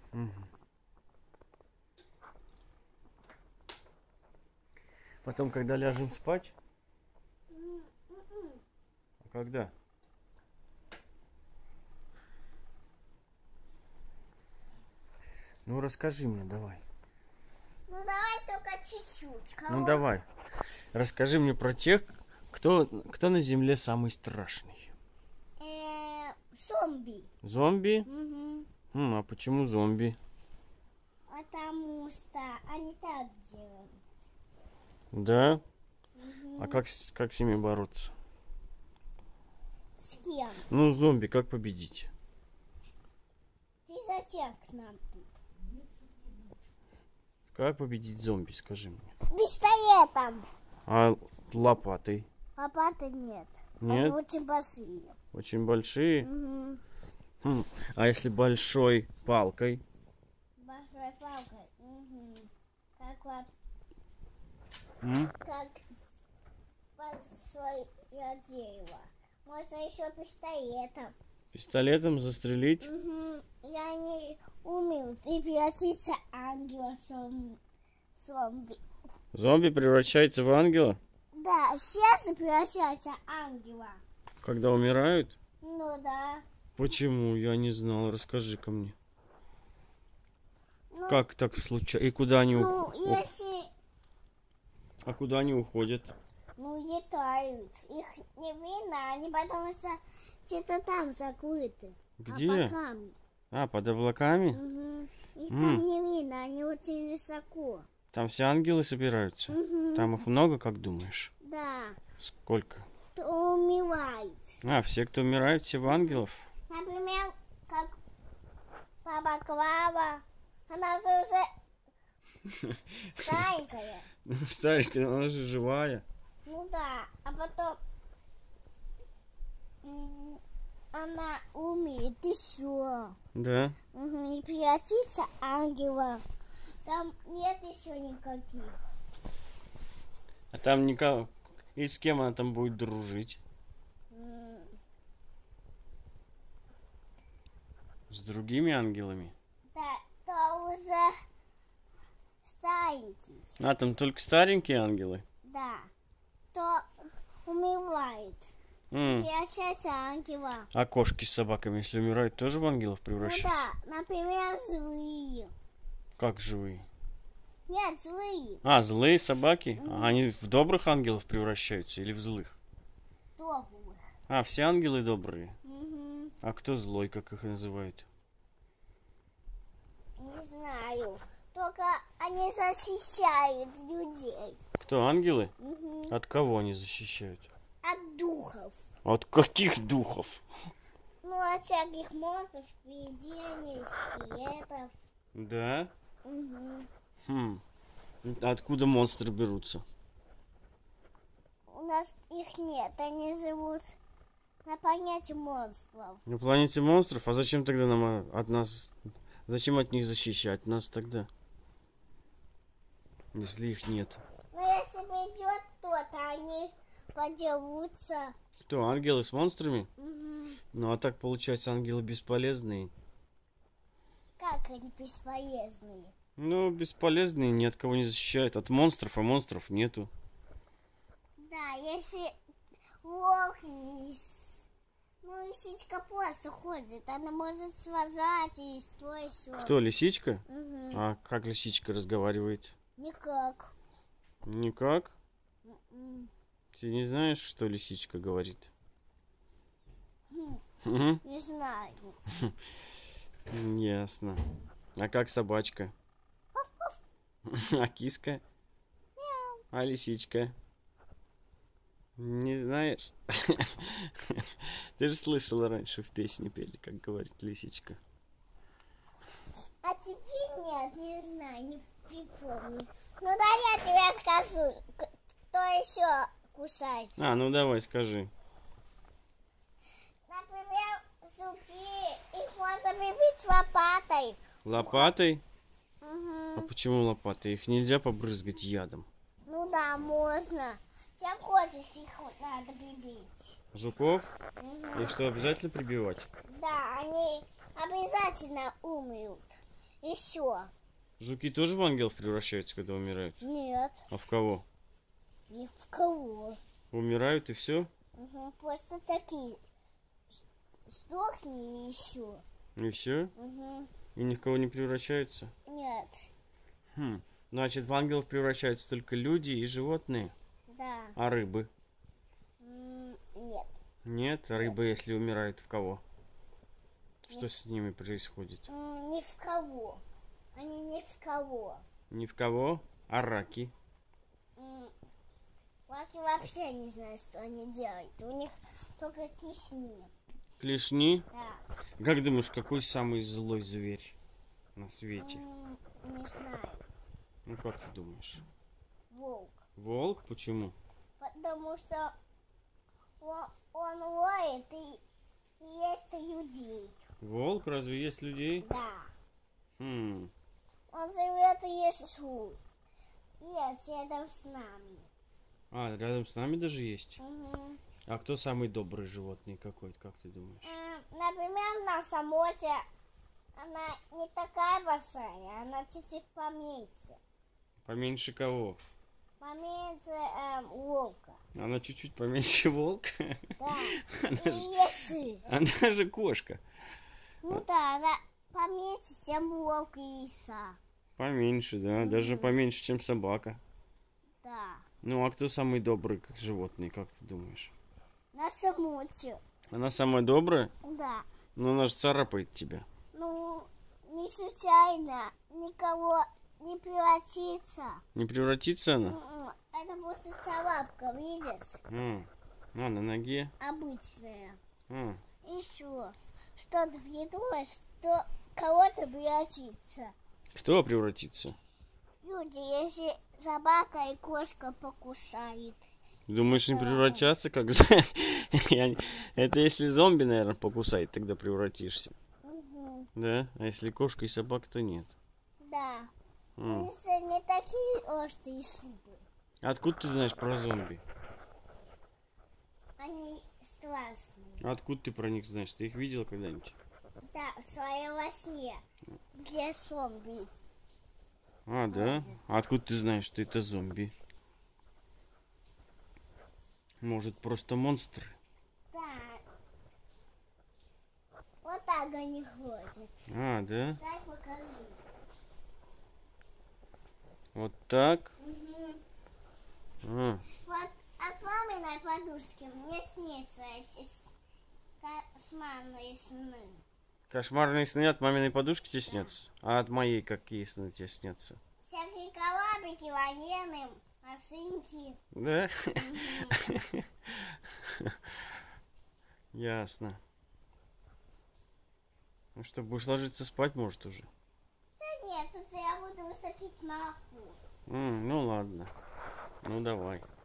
Мгм. Потом, когда ляжем спать? А когда? Ну расскажи мне, давай. Ну давай только чуть-чуть. Ну давай. Расскажи мне про тех, кто на земле самый страшный. Зомби. Зомби? Угу. А почему зомби? Потому что они так делают. Да? Угу. А как с ними бороться? С кем? Ну, зомби как победить? Ты зачем к нам тут? Как победить зомби, скажи мне. Пистолетом. А лопатой? Лопаты нет. Нет? Они очень большие. Очень большие? Угу. А если большой палкой? Большой палкой. Угу. Как большое дерево. Можно еще пистолетом. Пистолетом застрелить? Угу. Я не умею превратиться в ангела зомби. Зомби превращается в ангела? Да, сейчас превращается в ангела. Когда умирают? Ну да. Почему? Я не знал. Расскажи-ка мне. Ну, Как так случается? И куда они если... А куда они уходят? Ну, летают. Их не видно, они потому что где-то там закрыты. Где? Под облаками? Угу. Их там не видно, они очень высоко. Там все ангелы собираются? Угу. Там их много, как думаешь? Да. Сколько? Кто умирает. Все, кто умирает, все в ангелов? Например, как баба Клава. Она же уже старенькая. Старенькая, она же живая. Ну да, а потом она умеет еще. Да? Угу, и превратиться в ангела. Там нет еще никаких. А там никого. И с кем она там будет дружить? С другими ангелами? Да, то уже старенький. Там только старенькие ангелы? Да, то умирает. Превращается в ангела. А кошки с собаками, если умирают, тоже в ангелов превращаются? Ну да, например, злые. Как живые? Нет, злые. Злые собаки? Они в добрых ангелов превращаются или в злых? Добрых. Все ангелы добрые? Угу. А кто злой, как их называют? Не знаю. Только они защищают людей. Кто, ангелы? Угу. От кого они защищают? От духов. От каких духов? Ну, от всяких монстров, привидений, скелетов. Да? Угу. Откуда монстры берутся? У нас их нет, они живут на планете монстров. На планете монстров? А зачем тогда нам от нас... Зачем от них защищать нас тогда? Если их нет. Но если придет кто-то, они подерутся. Кто, ангелы с монстрами? Угу. Ну, а так получается, ангелы бесполезные. Как они бесполезные? Ну, бесполезные, ни от кого не защищают. От монстров, а монстров нету. Да, если волк лисичка просто ходит, она может связать и что еще. Кто, лисичка? Угу. А как лисичка разговаривает? Никак. Никак? Ты не знаешь, что лисичка говорит? Не знаю. Ясно. А как собачка? А киска? А лисичка? Не знаешь? Ты же слышала раньше в песне пели, как говорит лисичка. А теперь нет, не знаю, не припомню. Ну да, я тебе скажу, кто еще кусается. Ну давай, скажи. Например, жуки, их можно прибить лопатой. Лопатой? Угу. А почему лопатой? Их нельзя побрызгать ядом. Ну да, можно. Чем хочешь, их надо прибить. Жуков? Угу. Их что, обязательно прибивать? Да, они обязательно умрут. Еще. Жуки тоже в ангелов превращаются, когда умирают? Нет, А в кого? ни в кого. Умирают и все? Угу. Просто такие. Сдохни и еще. И все? Угу. И ни в кого не превращаются? Нет. Хм. Значит, в ангелов превращаются только люди и животные. Да. А рыбы? Нет. Нет, рыбы, если умирают, в кого? Что с ними происходит? Ни в кого. Они ни в кого. Ни в кого? А раки? Раки вообще не знаю, что они делают. У них только кисни. Клешни? Да. Как думаешь, какой самый злой зверь на свете? Не знаю. Ну, как ты думаешь? Волк. Волк? Почему? Потому что он лает и ест людей. Волк разве есть людей? Да. Хм. Он живет и ест жук. Ест рядом с нами. А, рядом с нами даже есть? Угу. А кто самый добрый животный какой, как ты думаешь? Например, наша Мотя, она не такая большая, она чуть-чуть поменьше. Поменьше кого? Поменьше волка. Она чуть-чуть поменьше волка? Да. Она И же- есы. Она же кошка. Ну да, она поменьше, чем волк и лиса. Поменьше, да. Даже поменьше, чем собака. Да. Ну, а кто самый добрый как животный, как ты думаешь? Наша Мотя. Она самая добрая? Да. Но она же царапает тебя. Ну, не случайно никого не превратится. Не превратится она? Это просто царапка, видишь? На ноге. Обычная. А, Еще что-то придумаешь, что кого-то превратится. Кто превратится? Люди, если собака и кошка покусают. Думаешь, не превратятся, как... Это если зомби, наверное, покусает, тогда превратишься. Угу. Да? А если кошка и собака, то нет. Да. М. Не такие острые зубы. Откуда ты знаешь про зомби? Они страшные. Откуда ты про них знаешь? Ты их видел когда-нибудь? Да, в своем во сне. Где зомби. А, да? А откуда ты знаешь, что это зомби? Может, просто монстры? Да. Вот так они ходят. А, да? Дай покажу. Вот так? Угу. А, Вот от маминой подушки мне снится эти кошмарные сны. кошмарные сны от маминой подушки тебе снятся? А от моей какие сны тебе снятся? Всякие колабики, военные, машинки. Да? Ясно. Ну что, будешь ложиться спать, может, уже? Да нет, тут я буду высыпить молоко. Ну ладно. Ну давай.